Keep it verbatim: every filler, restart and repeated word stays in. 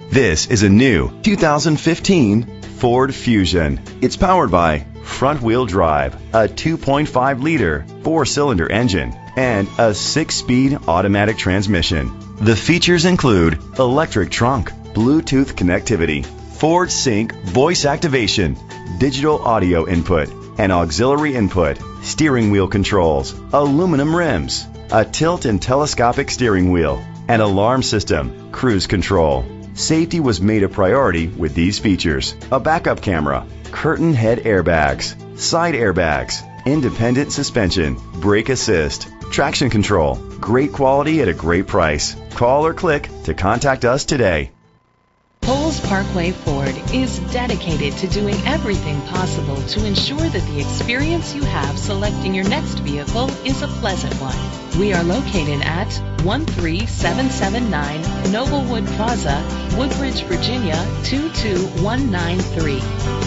This is a new two thousand fifteen Ford Fusion. It's powered by front-wheel drive, a two point five liter four-cylinder engine, and a six-speed automatic transmission. The features include electric trunk, Bluetooth connectivity, Ford Sync voice activation, digital audio input, and auxiliary input, steering wheel controls, aluminum rims, a tilt and telescopic steering wheel, an alarm system, cruise control. Safety was made a priority with these features: a backup camera, curtain head airbags, side airbags, independent suspension, brake assist, traction control. Great quality at a great price. Call or click to contact us today. Coles Parkway Ford is dedicated to doing everything possible to ensure that the experience you have selecting your next vehicle is a pleasant one. We are located at one three seven seven nine Noblewood Plaza, Woodbridge, Virginia two two one nine three.